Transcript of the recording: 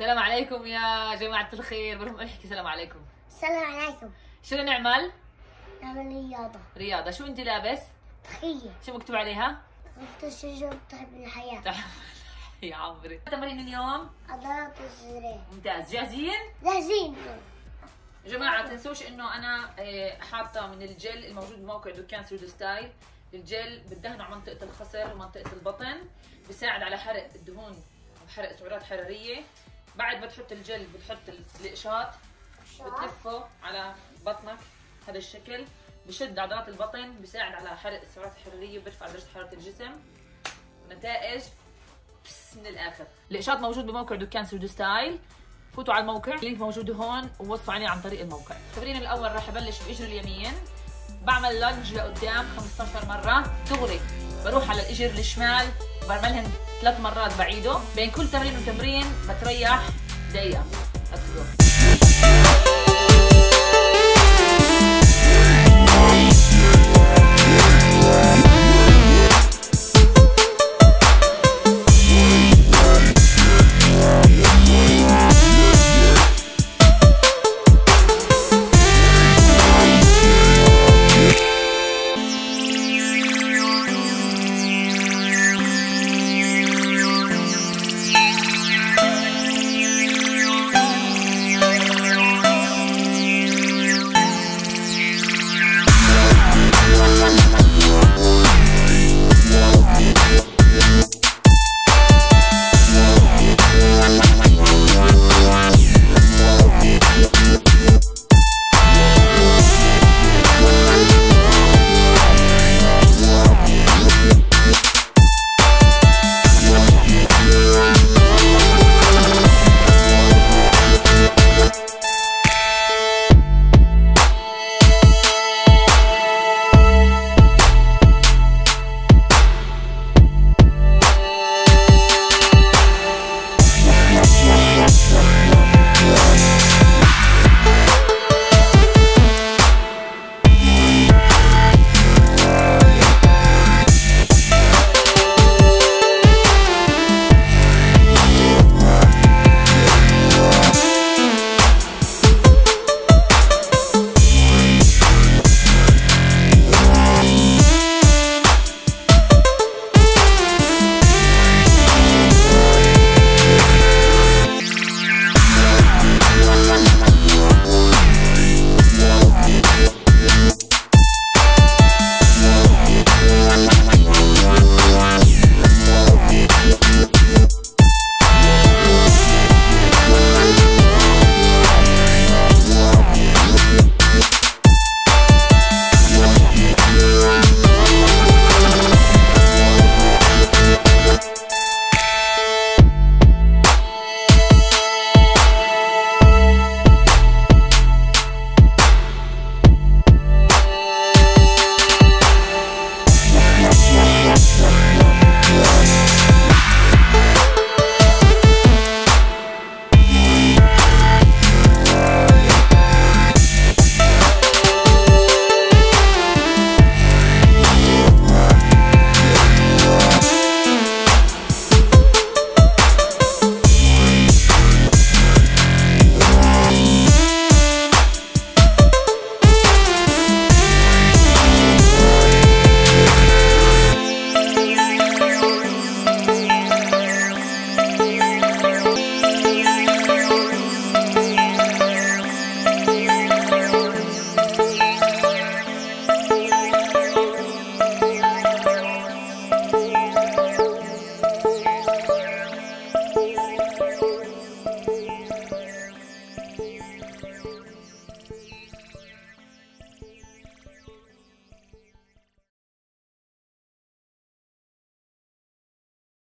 السلام عليكم يا جماعة الخير، بروح احكي السلام عليكم. السلام عليكم. شو بدنا نعمل؟ نعمل رياضة. رياضة، شو انت لابس؟ تخيل. شو مكتوب عليها؟ خفت الشجر تحب الحياة. يا عمري. تمرين اليوم؟ عضلات الصدرين. ممتاز، جاهزين؟ جاهزين. يا جماعة تنسوش انه انا حاطة من الجل الموجود بموقع دكان سود ستايل. الجل بدهنه على منطقة الخصر ومنطقة البطن، بيساعد على حرق الدهون وحرق سعرات حرارية. بعد ما تحط الجل بتحط القشاط بتلفه على بطنك هذا الشكل، بشد عضلات البطن، بيساعد على حرق السعرات الحرارية، بيرفع درجة حرارة الجسم. نتائج من الاخر. القشاط موجود بموقع دكان سود ستايل، فوتوا على الموقع، اللينك موجود هون، ووصفوا عليه عن طريق الموقع. التمرين الاول راح ابلش باجر اليمين، بعمل لانج لقدام 15 مرة دغري، بروح على الاجر الشمال بعملهم 3 مرات بعيده، بين كل تمرين وتمرين بتريح دقيقة.